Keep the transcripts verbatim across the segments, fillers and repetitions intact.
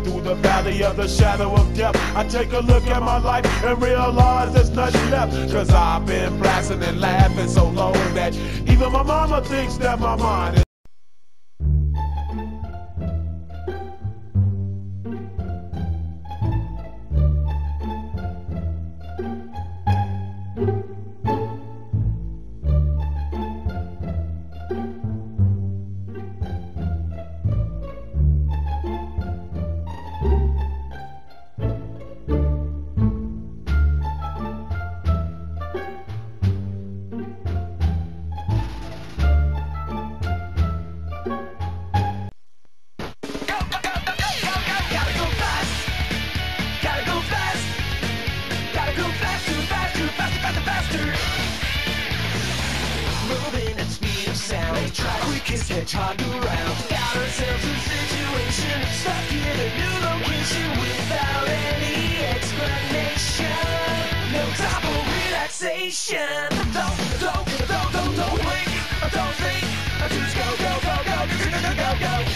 through the valley of the shadow of death, I take a look at my life and realize there's nothing left. Cause I've been blasting and laughing so long that even my mama thinks that my mind is quickest hedgehog around. Got ourselves a situation, stuck in a new location without any explanation. No time for relaxation. Don't, don't, don't, don't, don't blink, don't think, just go, go, go, go, go, go, go, go, go.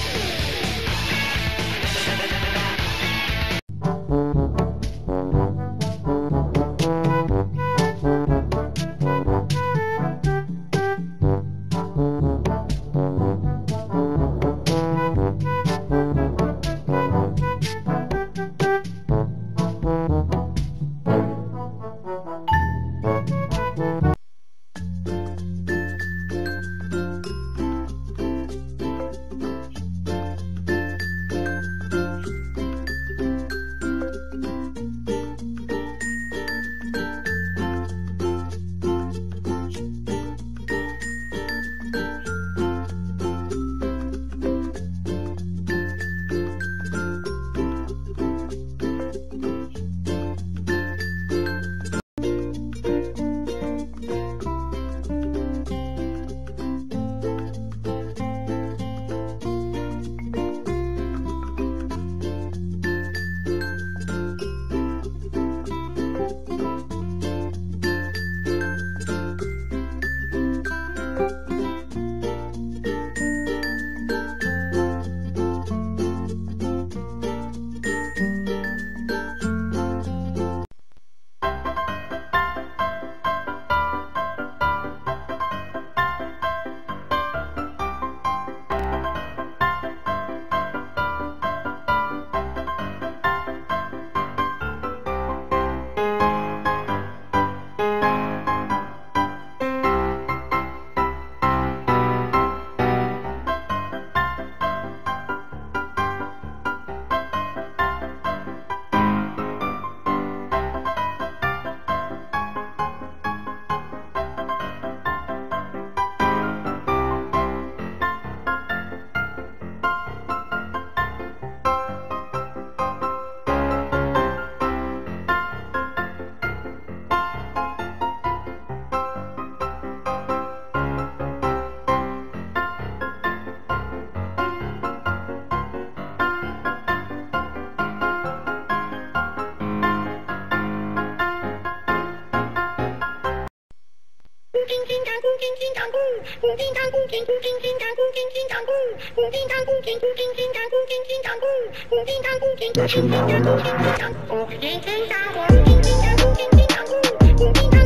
National